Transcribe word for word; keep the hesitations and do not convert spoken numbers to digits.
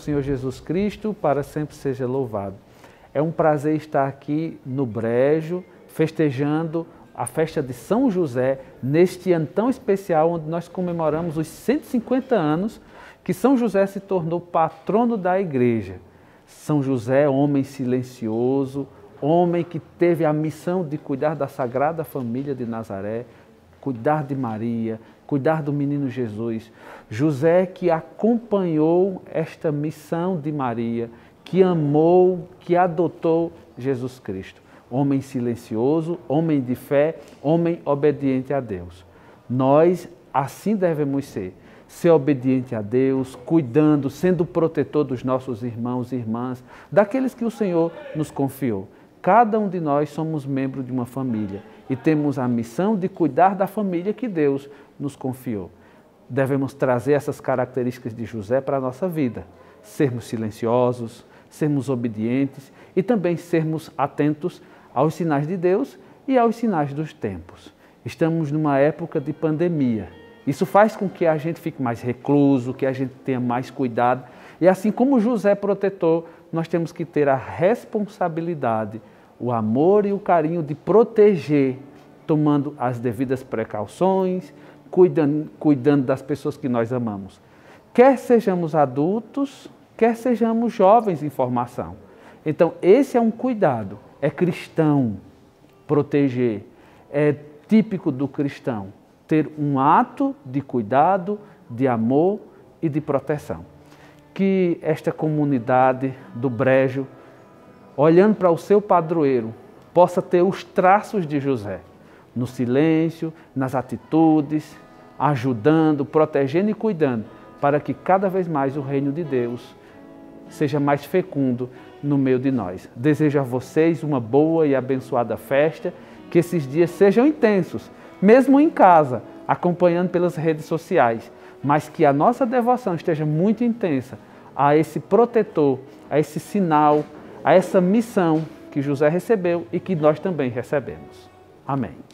Senhor Jesus Cristo, para sempre seja louvado. É um prazer estar aqui no Brejo, festejando a festa de São José, neste ano tão especial, onde nós comemoramos os cento e cinquenta anos que São José se tornou patrono da igreja. São José, homem silencioso, homem que teve a missão de cuidar da Sagrada Família de Nazaré, cuidar de Maria, cuidar do menino Jesus. José que acompanhou esta missão de Maria, que amou, que adotou Jesus Cristo. Homem silencioso, homem de fé, homem obediente a Deus. Nós assim devemos ser. Ser obediente a Deus, cuidando, sendo protetor dos nossos irmãos e irmãs, daqueles que o Senhor nos confiou. Cada um de nós somos membro de uma família e temos a missão de cuidar da família que Deus nos confiou. Devemos trazer essas características de José para a nossa vida. Sermos silenciosos, sermos obedientes e também sermos atentos aos sinais de Deus e aos sinais dos tempos. Estamos numa época de pandemia. Isso faz com que a gente fique mais recluso, que a gente tenha mais cuidado. E assim como José protetor, nós temos que ter a responsabilidade, o amor e o carinho de proteger, tomando as devidas precauções, cuidando, cuidando das pessoas que nós amamos. Quer sejamos adultos, quer sejamos jovens em formação. Então, esse é um cuidado, é cristão, proteger, é típico do cristão. Ter um ato de cuidado, de amor e de proteção. Que esta comunidade do Brejo, olhando para o seu padroeiro, possa ter os traços de José, no silêncio, nas atitudes, ajudando, protegendo e cuidando, para que cada vez mais o reino de Deus seja mais fecundo no meio de nós. Desejo a vocês uma boa e abençoada festa, que esses dias sejam intensos, mesmo em casa, acompanhando pelas redes sociais, mas que a nossa devoção esteja muito intensa a esse protetor, a esse sinal, a essa missão que José recebeu e que nós também recebemos. Amém.